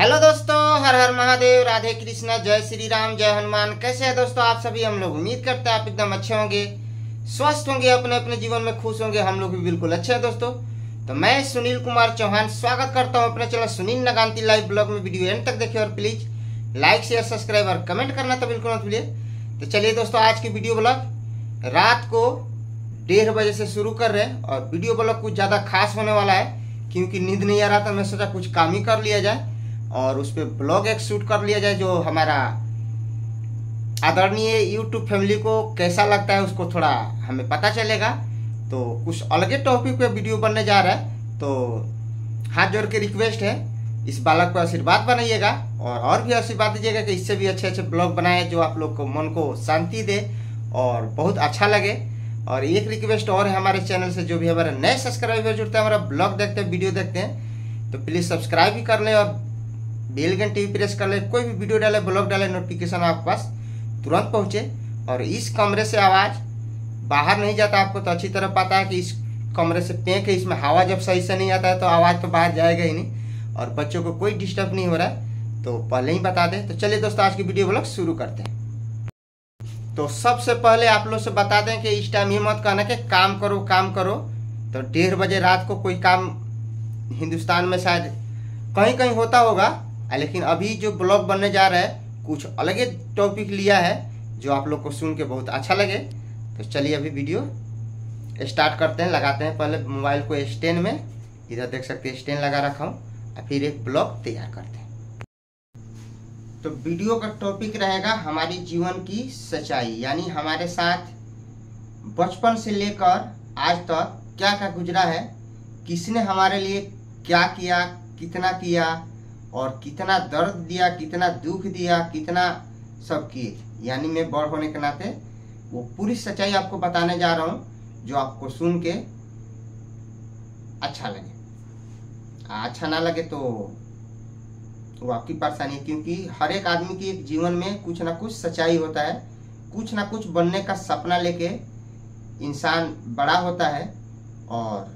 Hello दोस्तों, हर हर महादेव, राधे कृष्णा, जय श्री राम, जय हनुमान। कैसे हैं दोस्तों आप सभी? हम लोग उम्मीद करते हैं आप एकदम अच्छे होंगे, स्वस्थ होंगे, अपने अपने जीवन में खुश होंगे। हम लोग भी बिल्कुल अच्छे हैं दोस्तों। तो मैं सुनील कुमार चौहान स्वागत करता हूं अपने चैनल सुनील नगांती लाइव ब्लॉग में। वीडियो एंड तक देखिए और प्लीज लाइक शेयर सब्सक्राइब और कमेंट करना तो बिल्कुल मत भूलिए। तो चलिए दोस्तों, आज की वीडियो ब्लॉग रात को 1:30 बजे से शुरू कर रहे हैं और वीडियो ब्लॉग कुछ ज़्यादा खास होने वाला है क्योंकि नींद नहीं आ रहा था। मैं सोचा कुछ काम ही कर लिया जाए और उस पर ब्लॉग एक शूट कर लिया जाए जो हमारा आदरणीय यूट्यूब फैमिली को कैसा लगता है उसको थोड़ा हमें पता चलेगा। तो कुछ अलग टॉपिक पे वीडियो बनने जा रहा है। तो हाथ जोड़ के रिक्वेस्ट है, इस बालक को आशीर्वाद बनाइएगा और भी आशीर्वाद दीजिएगा कि इससे भी अच्छे अच्छे ब्लॉग बनाए जो आप लोग को मन को शांति दे और बहुत अच्छा लगे। और एक रिक्वेस्ट और है हमारे चैनल से, जो भी हमारे नए सब्सक्राइबर जुड़ते हैं, हमारा ब्लॉग देखते हैं, वीडियो देखते हैं, तो प्लीज़ सब्सक्राइब भी कर लें और बेल घंटी भी प्रेस कर ले। कोई भी वीडियो डाले, ब्लॉग डाले, नोटिफिकेशन आपके पास तुरंत पहुंचे। और इस कमरे से आवाज़ बाहर नहीं जाता, आपको तो अच्छी तरह पता है कि इस कमरे से पैक है, इसमें हवा जब सही से नहीं आता है तो आवाज़ तो बाहर जाएगा ही नहीं। और बच्चों को कोई डिस्टर्ब नहीं हो रहा है तो पहले ही बता दें। तो चलिए दोस्तों, आज की वीडियो ब्लॉग शुरू करते हैं। तो सबसे पहले आप लोग से बता दें कि इस टाइम ये मत कहना कि काम करो काम करो। तो 1:30 बजे रात को कोई काम हिंदुस्तान में शायद कहीं कहीं होता होगा, लेकिन अभी जो ब्लॉग बनने जा रहा है कुछ अलग ही टॉपिक लिया है जो आप लोग को सुन के बहुत अच्छा लगे। तो चलिए अभी वीडियो स्टार्ट करते हैं। लगाते हैं पहले मोबाइल को स्टैंड में, इधर देख सकते हैं स्टैंड लगा रखा हूँ, और फिर एक ब्लॉग तैयार करते हैं। तो वीडियो का टॉपिक रहेगा हमारी जीवन की सच्चाई, यानी हमारे साथ बचपन से लेकर आज तक क्या क्या गुजरा है, किसने हमारे लिए क्या किया, कितना किया और कितना दर्द दिया, कितना दुख दिया, कितना सब किए। यानी मैं बड़ होने के नाते वो पूरी सच्चाई आपको बताने जा रहा हूँ जो आपको सुन के अच्छा लगे। अच्छा ना लगे तो वो आपकी परेशानी है, क्योंकि हर एक आदमी की एक जीवन में कुछ ना कुछ सच्चाई होता है। कुछ ना कुछ बनने का सपना लेके इंसान बड़ा होता है और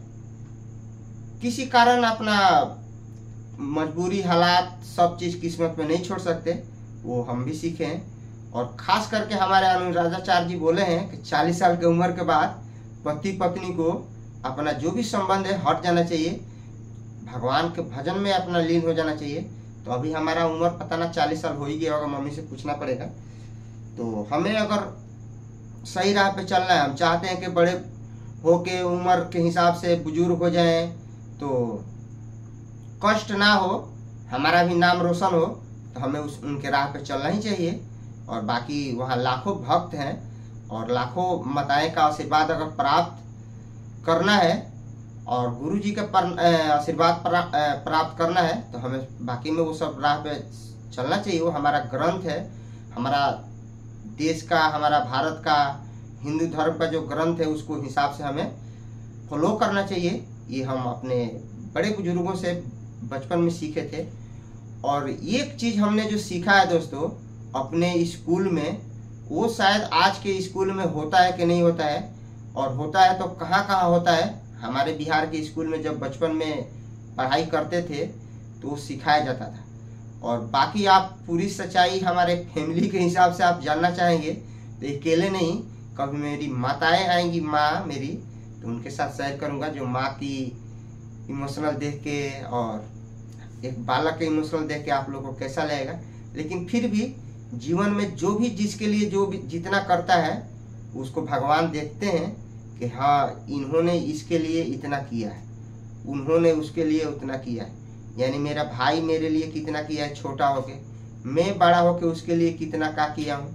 किसी कारण अपना मजबूरी, हालात, सब चीज़ किस्मत में नहीं छोड़ सकते। वो हम भी सीखे हैं। और ख़ास करके हमारे अनुराधाचार्य जी बोले हैं कि 40 साल की उम्र के बाद पति पत्नी को अपना जो भी संबंध है हट जाना चाहिए, भगवान के भजन में अपना लीन हो जाना चाहिए। तो अभी हमारा उम्र पता ना 40 साल हो ही गया होगा, मम्मी से पूछना पड़ेगा। तो हमें अगर सही राह पे चलना है, हम चाहते हैं कि बड़े होके उम्र के हिसाब से बुजुर्ग हो जाएं, तो कष्ट ना हो, हमारा भी नाम रोशन हो, तो हमें उनके राह पे चलना ही चाहिए। और बाकी वहाँ लाखों भक्त हैं और लाखों माताएं का आशीर्वाद अगर प्राप्त करना है और गुरु जी का आशीर्वाद प्राप्त करना है तो हमें बाकी में वो सब राह पे चलना चाहिए। वो हमारा ग्रंथ है, हमारा देश का, हमारा भारत का हिंदू धर्म का जो ग्रंथ है उसको हिसाब से हमें फॉलो करना चाहिए। ये हम अपने बड़े बुजुर्गों से बचपन में सीखे थे। और एक चीज़ हमने जो सीखा है दोस्तों अपने स्कूल में, वो शायद आज के स्कूल में होता है कि नहीं होता है, और होता है तो कहाँ कहाँ होता है। हमारे बिहार के स्कूल में जब बचपन में पढ़ाई करते थे तो सिखाया जाता था। और बाकी आप पूरी सच्चाई हमारे फैमिली के हिसाब से आप जानना चाहेंगे तो अकेले नहीं, कभी मेरी माताएं आएंगी, माँ मेरी, तो उनके साथ शेयर करूँगा जो माँ की इमोशनल देख के और एक बालक के इमोशनल देख के आप लोगों को कैसा लगेगा। लेकिन फिर भी जीवन में जो भी जिसके लिए जो भी जितना करता है उसको भगवान देखते हैं कि हाँ इन्होंने इसके लिए इतना किया है, उन्होंने उसके लिए उतना किया है। यानी मेरा भाई मेरे लिए कितना किया है छोटा होके, मैं बड़ा होके उसके लिए कितना क्या किया हूँ,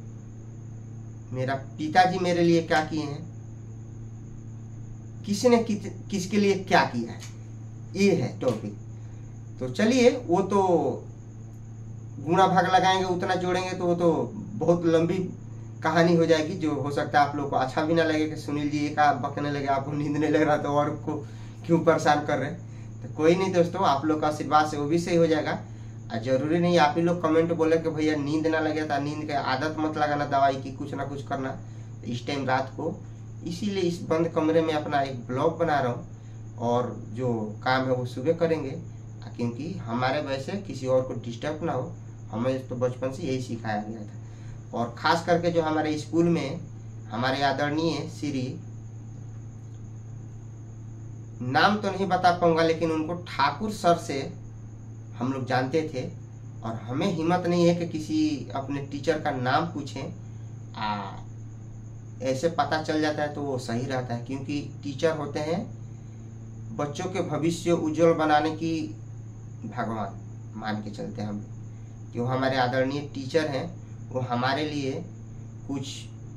मेरा पिताजी मेरे लिए क्या किए हैं, किसने किसके लिए क्या किया है, ये है टॉपिक। तो चलिए, वो तो गुणा भाग लगाएंगे उतना जोड़ेंगे तो वो तो बहुत लंबी कहानी हो जाएगी, जो हो सकता है आप लोग को अच्छा भी ना लगे कि सुनील जी एक आप बकने लगे, आपको नींद नहीं लग रहा तो और को क्यों परेशान कर रहे हैं। तो कोई नहीं दोस्तों, आप लोग का आशीर्वाद से वो भी सही हो जाएगा। और जरूरी नहीं आप ही लोग कमेंट बोले कि भैया नींद ना लगे तो नींद के आदत मत लगाना दवाई की, कुछ ना कुछ करना इस टाइम रात को। इसीलिए इस बंद कमरे में अपना एक ब्लॉग बना रहा हूँ और जो काम है वो सुबह करेंगे। क्योंकि हमारे वैसे किसी और को डिस्टर्ब ना हो, हमें तो बचपन से यही सिखाया गया था। और ख़ास करके जो हमारे स्कूल में हमारे आदरणीय श्री, नाम तो नहीं बता पाऊंगा, लेकिन उनको ठाकुर सर से हम लोग जानते थे। और हमें हिम्मत नहीं है कि किसी अपने टीचर का नाम पूछें, ऐसे पता चल जाता है तो वो सही रहता है, क्योंकि टीचर होते हैं बच्चों के भविष्य उज्जवल बनाने की भगवान मान के चलते हैं हम, कि वो हमारे आदरणीय टीचर हैं। वो हमारे लिए कुछ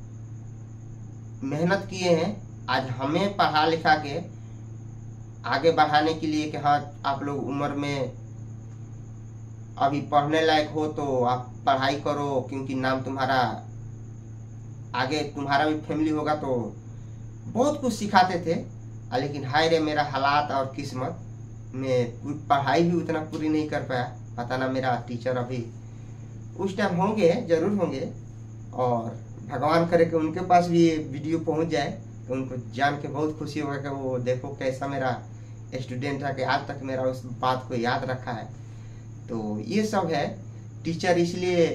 मेहनत किए हैं, आज हमें पढ़ा लिखा के आगे बढ़ाने के लिए कि हाँ आप लोग उम्र में अभी पढ़ने लायक हो तो आप पढ़ाई करो, क्योंकि नाम तुम्हारा आगे, तुम्हारा भी फैमिली होगा। तो बहुत कुछ सिखाते थे। लेकिन हाय रे मेरा हालात और किस्मत में पढ़ाई भी उतना पूरी नहीं कर पाया। पता ना मेरा टीचर अभी उस टाइम होंगे, जरूर होंगे, और भगवान करे कि उनके पास भी ये वीडियो पहुंच जाए तो उनको जान के बहुत खुशी होगा कि वो देखो कैसा मेरा स्टूडेंट है कि आज तक मेरा उस बात को याद रखा है। तो ये सब है टीचर, इसलिए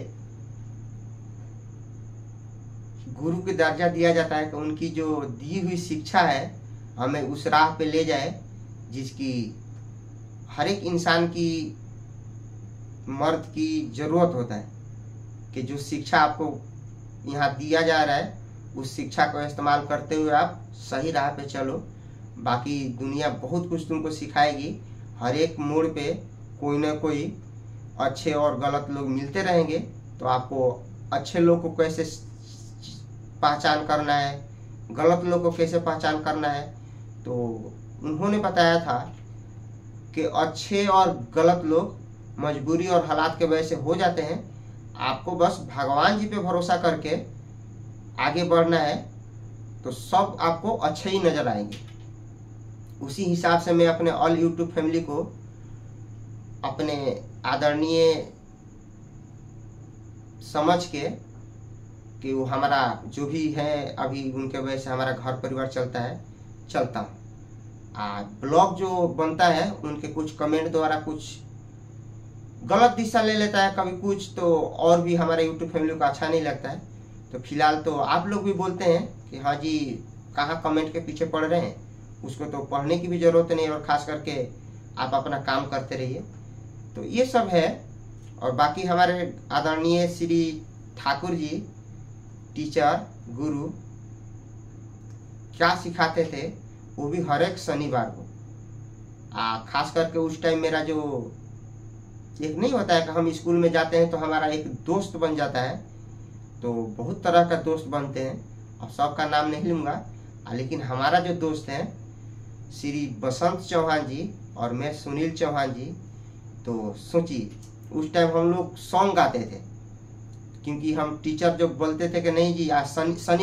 गुरु की दर्जा दिया जाता है कि उनकी जो दी हुई शिक्षा है हमें उस राह पे ले जाए जिसकी हर एक इंसान की, मर्द की जरूरत होता है। कि जो शिक्षा आपको यहाँ दिया जा रहा है उस शिक्षा को इस्तेमाल करते हुए आप सही राह पे चलो। बाकी दुनिया बहुत कुछ तुमको सिखाएगी, हर एक मोड़ पे कोई ना कोई अच्छे और गलत लोग मिलते रहेंगे। तो आपको अच्छे लोग को कैसे पहचान करना है, गलत लोग को कैसे पहचान करना है, तो उन्होंने बताया था कि अच्छे और गलत लोग मजबूरी और हालात के वजह से हो जाते हैं। आपको बस भगवान जी पे भरोसा करके आगे बढ़ना है तो सब आपको अच्छे ही नजर आएंगे। उसी हिसाब से मैं अपने ऑल यूट्यूब फैमिली को, अपने आदरणीय समझ के कि वो हमारा जो भी है अभी उनके वजह से हमारा घर परिवार चलता हूँ। ब्लॉग जो बनता है उनके कुछ कमेंट द्वारा कुछ गलत दिशा ले लेता है कभी कुछ, तो और भी हमारे यूट्यूब फैमिली को अच्छा नहीं लगता है। तो फिलहाल तो आप लोग भी बोलते हैं कि हाँ जी कहाँ कमेंट के पीछे पड़ रहे हैं, उसको तो पढ़ने की भी ज़रूरत नहीं, और ख़ास करके आप अपना काम करते रहिए। तो ये सब है। और बाकी हमारे आदरणीय श्री ठाकुर जी टीचर गुरु क्या सिखाते थे वो भी हर एक शनिवार को, खास करके उस टाइम मेरा जो एक नहीं होता है कि हम स्कूल में जाते हैं तो हमारा एक दोस्त बन जाता है। तो बहुत तरह का दोस्त बनते हैं, अब सबका नाम नहीं लूँगा, लेकिन हमारा जो दोस्त है श्री बसंत चौहान जी और मैं सुनील चौहान जी, तो सोचिए उस टाइम हम लोग सॉन्ग गाते थे, क्योंकि हम टीचर जो बोलते थे कि नहीं जी आज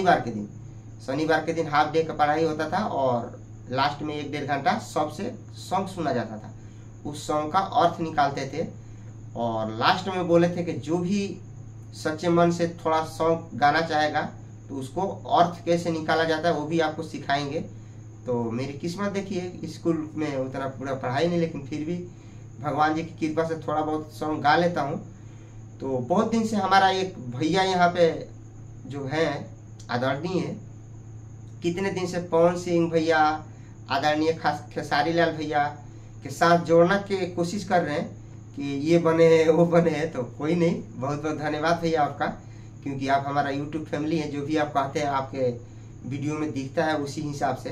शनिवार के दिन हाफ डे का पढ़ाई होता था और लास्ट में 1-1.5 घंटा सबसे सॉन्ग सुना जाता था। उस सॉन्ग का अर्थ निकालते थे और लास्ट में बोले थे कि जो भी सच्चे मन से थोड़ा सॉन्ग गाना चाहेगा तो उसको अर्थ कैसे निकाला जाता है वो भी आपको सिखाएंगे। तो मेरी किस्मत देखिए स्कूल में उतना पूरा पढ़ाई नहीं, लेकिन फिर भी भगवान जी की कृपा से थोड़ा बहुत सॉन्ग गा लेता हूँ। तो बहुत दिन से हमारा एक भैया यहाँ पे जो है आदरणीय, कितने दिन से पवन सिंह भैया, आदरणीय खेसारी लाल भैया के साथ जोड़ना की कोशिश कर रहे हैं कि ये बने हैं वो बने हैं। तो कोई नहीं, बहुत बहुत धन्यवाद भैया आपका, क्योंकि आप हमारा यूट्यूब फैमिली है। जो भी आप कहते हैं आपके वीडियो में दिखता है उसी हिसाब से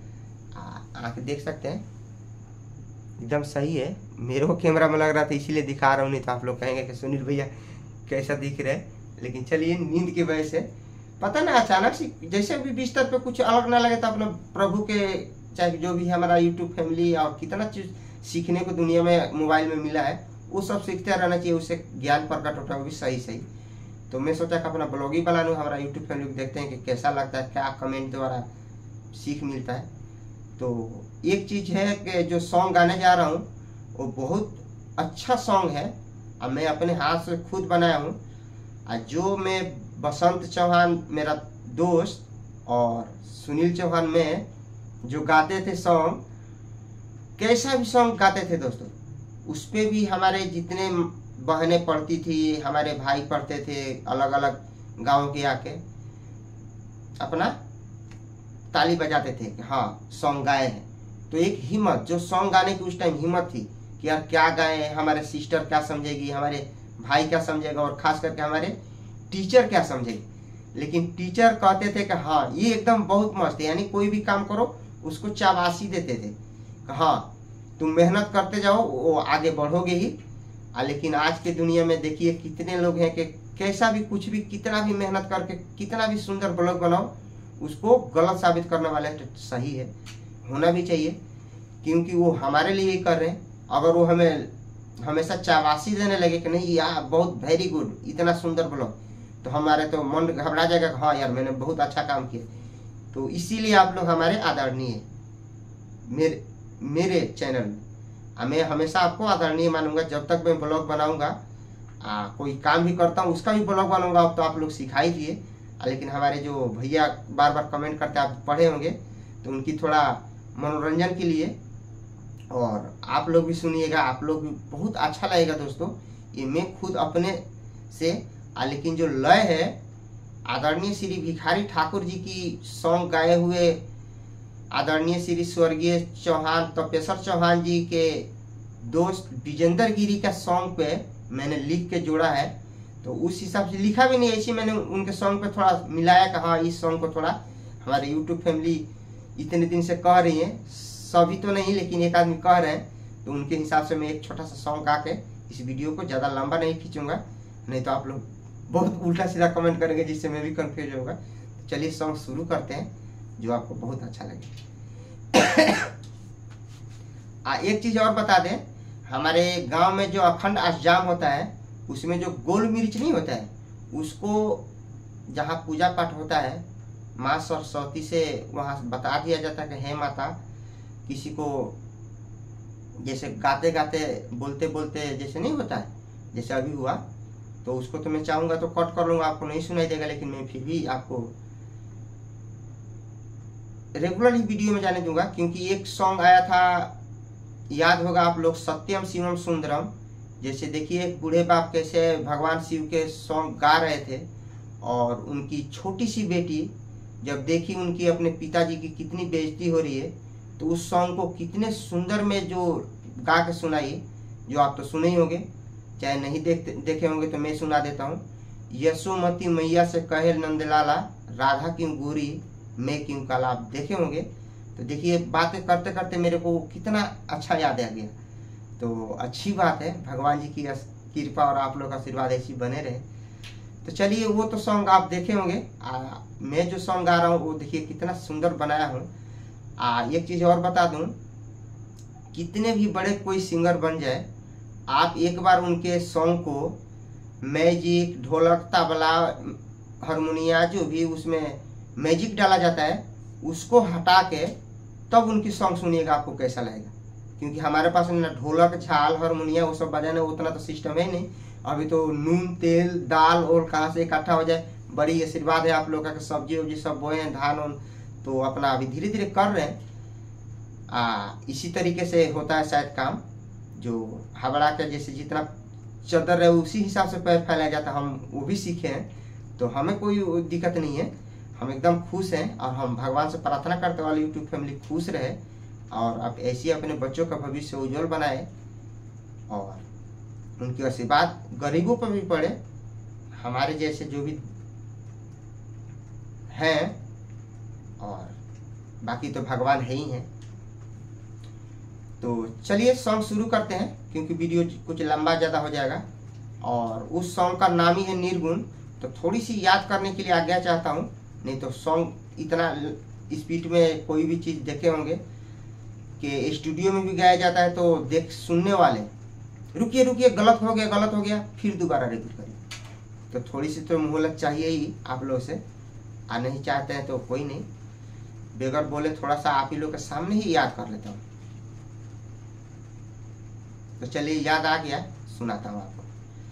आके देख सकते हैं, एकदम सही है। मेरे को कैमरा में लग रहा था इसीलिए दिखा रहा हूँ, नहीं तो आप लोग कहेंगे कि सुनील भैया कैसा दिख रहे हैं। लेकिन चलिए नींद की वजह से पता ना अचानक से जैसे भी बिस्तर पे कुछ अलग ना लगे तो अपने प्रभु के, चाहे जो भी हमारा यूट्यूब फैमिली और कितना चीज़ सीखने को दुनिया में मोबाइल में मिला है वो सब सीखते रहना चाहिए, उससे ज्ञान प्रकट होता है, वो भी सही। तो मैं सोचा कि अपना ब्लॉग ही बना लूँ, हमारा यूट्यूब फैमिली को देखते हैं कि कैसा लगता है, क्या कमेंट द्वारा सीख मिलता है। तो एक चीज़ है कि जो सॉन्ग गाने जा रहा हूँ वो बहुत अच्छा सॉन्ग है, अब मैं अपने हाथ से खुद बनाया हूँ। जो मैं बसंत चौहान मेरा दोस्त और सुनील चौहान में जो गाते थे सॉन्ग, कैसा भी सॉन्ग गाते थे दोस्तों, उस पे भी हमारे जितने बहनें पढ़ती थी, हमारे भाई पढ़ते थे, अलग अलग गाँव के आके अपना ताली बजाते थे कि हाँ सॉन्ग गाए हैं। तो एक हिम्मत, जो सॉन्ग गाने की उस टाइम हिम्मत थी कि यार क्या गाए, हमारे सिस्टर क्या समझेगी, हमारे भाई क्या समझेगा, और खास करके हमारे टीचर क्या समझेगी। लेकिन टीचर कहते थे कि हाँ ये एकदम बहुत मस्त है, यानी कोई भी काम करो उसको शाबाशी देते थे कि हाँ तुम मेहनत करते जाओ, वो आगे बढ़ोगे ही। लेकिन आज के दुनिया में देखिए कितने लोग हैं कि कैसा भी कुछ भी, कितना भी मेहनत करके कितना भी सुंदर ब्लॉग बनाओ, उसको गलत साबित करने वाले हैं। तो सही है, होना भी चाहिए, क्योंकि वो हमारे लिए ही कर रहे हैं। अगर वो हमें हमेशा शाबाशी देने लगे कि नहीं यार बहुत वेरी गुड, इतना सुंदर ब्लॉग, तो हमारे तो मन घबरा जाएगा कि हाँ यार मैंने बहुत अच्छा काम किया। तो इसीलिए आप लोग हमारे आदरणीय, मेरे चैनल में मैं हमेशा आपको आदरणीय मानूंगा। जब तक मैं ब्लॉग बनाऊंगा, कोई काम भी करता हूँ उसका भी ब्लॉग बनाऊंगा। अब तो आप लोग सिखा ही दिए, लेकिन हमारे जो भैया बार बार कमेंट करते हैं, आप पढ़े होंगे, तो उनकी थोड़ा मनोरंजन के लिए, और आप लोग भी सुनिएगा, आप लोग भी बहुत अच्छा लगेगा दोस्तों। ये मैं खुद अपने से लेकिन जो लय है आदरणीय श्री भिखारी ठाकुर जी की सॉन्ग गाए हुए आदरणीय श्री स्वर्गीय चौहान, तपेश्वर चौहान जी के दोस्त विजेंद्र गिरी का सॉन्ग पे मैंने लिख के जोड़ा है। तो उस हिसाब से लिखा भी नहीं, ऐसे मैंने उनके सॉन्ग पे थोड़ा मिलाया कि हाँ इस सॉन्ग को थोड़ा हमारे यूट्यूब फैमिली इतने दिन से कह रही है, सभी तो नहीं लेकिन एक आदमी कह रहे हैं, तो उनके हिसाब से मैं एक छोटा सा सॉन्ग गा के इस वीडियो को ज़्यादा लंबा नहीं खींचूंगा, नहीं तो आप लोग बहुत उल्टा सीधा कमेंट करेंगे जिससे मैं भी कंफ्यूज होगा। तो चलिए सॉन्ग शुरू करते हैं जो आपको बहुत अच्छा लगे। एक चीज और बता दें, हमारे गांव में जो अखंड अष्टजाम होता है उसमें जो गोल मिर्च नहीं होता है, उसको जहाँ पूजा पाठ होता है माँ सरस्वती से वहाँ बता दिया जाता है कि हे माता, किसी को जैसे गाते गाते बोलते बोलते जैसे नहीं होता है, जैसे अभी हुआ, तो उसको तो मैं चाहूँगा तो कट कर लूँगा, आपको नहीं सुनाई देगा, लेकिन मैं फिर भी आपको रेगुलर ही वीडियो में जाने दूंगा। क्योंकि एक सॉन्ग आया था, याद होगा आप लोग, सत्यम शिवम सुंदरम। जैसे देखिए बूढ़े बाप कैसे भगवान शिव के सॉन्ग गा रहे थे, और उनकी छोटी सी बेटी जब देखी उनकी अपने पिताजी की कितनी बेइज्जती हो रही है, तो उस सॉन्ग को कितने सुंदर में जो गा के सुनाई, जो आप तो सुने ही होंगे, चाहे नहीं देखे होंगे तो मैं सुना देता हूँ। यशोमती मैया से कहे नंदलाला, राधा क्यों गोरी मैं क्यों काला, आप देखे होंगे। तो देखिए बातें करते करते मेरे को कितना अच्छा याद आ गया। तो अच्छी बात है, भगवान जी की कृपा और आप लोग का आशीर्वाद ऐसी बने रहे। तो चलिए वो तो सॉन्ग आप देखे होंगे, मैं जो सॉन्ग गा रहा हूँ वो देखिए कितना सुंदर बनाया हूँ। एक चीज़ और बता दूँ, कितने भी बड़े कोई सिंगर बन जाए, आप एक बार उनके सॉन्ग को मैजिक, ढोलक, तबला, हारमोनिया, जो भी उसमें मैजिक डाला जाता है, उसको हटा के तब उनकी सॉन्ग सुनिएगा, आपको कैसा लगेगा। क्योंकि हमारे पास ना ढोलक, झाल, हारमोनिया वो सब बजाने उतना तो सिस्टम है नहीं। अभी तो नून तेल दाल और कहाँ से इकट्ठा हो जाए। बड़ी आशीर्वाद है आप लोगों का, सब्जी वब्जी सब बोए हैं, धान उन, तो अपना अभी धीरे धीरे कर रहे हैं। इसी तरीके से होता है शायद काम, जो हबड़ा के जैसे जितना चदर है उसी हिसाब से पैर फैलाया जाता है, हम वो भी सीखे हैं। तो हमें कोई दिक्कत नहीं है, हम एकदम खुश हैं, और हम भगवान से प्रार्थना करते वाले यूट्यूब फैमिली खुश रहे, और आप ऐसे अपने बच्चों का भविष्य उज्जवल बनाए, और उनकी आशीर्वाद गरीबों पर भी पड़े, हमारे जैसे जो भी हैं, और बाकी तो भगवान है ही हैं। तो चलिए सॉन्ग शुरू करते हैं, क्योंकि वीडियो कुछ लंबा ज़्यादा हो जाएगा, और उस सॉन्ग का नाम ही है निर्गुण। तो थोड़ी सी याद करने के लिए आज्ञा चाहता हूँ, नहीं तो सॉन्ग इतना स्पीड में कोई भी चीज़ देखे होंगे कि स्टूडियो में भी गाया जाता है, तो देख सुनने वाले रुकिए रुकिए गलत हो गया फिर दोबारा रिपीट करिए। तो थोड़ी सी तो मोहलत चाहिए ही आप लोग से, नहीं चाहते हैं तो कोई नहीं, बगैर बोले थोड़ा सा आप ही लोग के सामने ही याद कर लेता हूँ। तो चलिए याद आ गया, सुनाता हूँ आपको।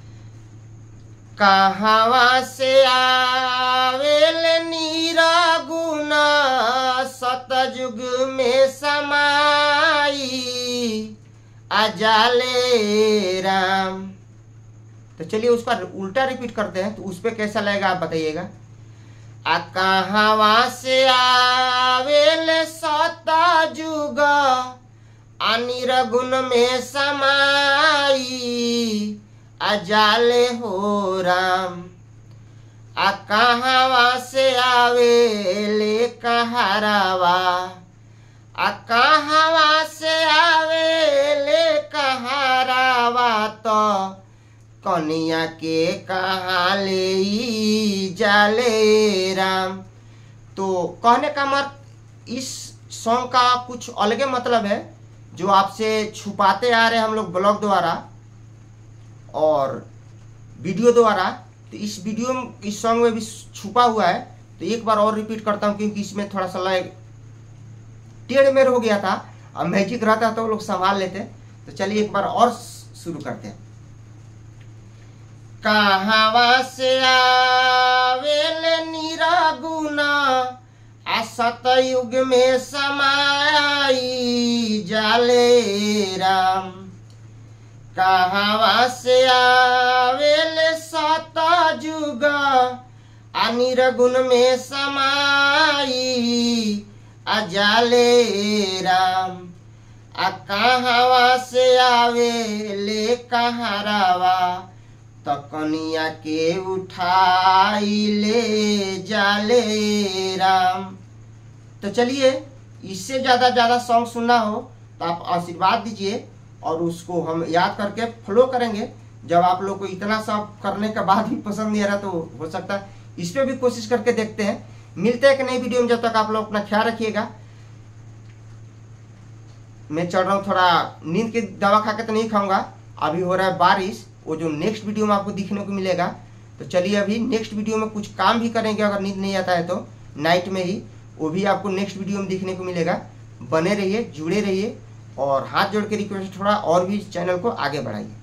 कहावा से आवेल नीरा गुना, सतयुग में समाई, अजाले राम। तो चलिए उसका उल्टा रिपीट करते हैं, तो उस पे कैसा लगेगा आप बताइएगा। आ कहवा से आवेले सता जुग अनिरगुण में समाई अजाले हो राम। आ कहवा से आवेले कहारावा, आ कहवा से आवेले कहारावा, तो कनिया के कहाँ ले जाले राम। तो कहने का इस सॉन्ग का कुछ अलग मतलब है जो आपसे छुपाते आ रहे हैं हम लोग ब्लॉग द्वारा और वीडियो द्वारा। तो इस सॉन्ग में भी छुपा हुआ है। तो एक बार और रिपीट करता हूँ क्योंकि इसमें थोड़ा सा लय टेढ़ मेढ़ हो गया था। अब मैजिक रहता तो लोग संभाल लेते। तो चलिए एक बार और शुरू करते हैं। कहवा से आवेले निरागुना आ सतयुग में समाई जाले राम। कहवा से आवेले सतयुग आ निर्गुण में समाई अजाले राम। आ कहवा से आवेले कहारावा, तो कनिया के उठाई ले जाले राम। तो चलिए इससे ज़्यादा सॉन्ग सुनना हो तो आप आशीर्वाद दीजिए और उसको हम याद करके फॉलो करेंगे। जब आप लोग को इतना सब करने के बाद भी पसंद नहीं आ रहा तो हो सकता है इस पर भी कोशिश करके देखते हैं। मिलते हैं एक नई वीडियो में, जब तक आप लोग अपना ख्याल रखिएगा। मैं चल रहा हूँ, थोड़ा नींद की दवा खा के तो नहीं खाऊंगा, अभी हो रहा है बारिश, वो जो नेक्स्ट वीडियो में आपको दिखने को मिलेगा। तो चलिए अभी नेक्स्ट वीडियो में कुछ काम भी करेंगे, अगर नींद नहीं आता है तो नाइट में ही, वो भी आपको नेक्स्ट वीडियो में दिखने को मिलेगा। बने रहिए, जुड़े रहिए और हाथ जोड़ के रिक्वेस्ट थोड़ा और भी चैनल को आगे बढ़ाइए।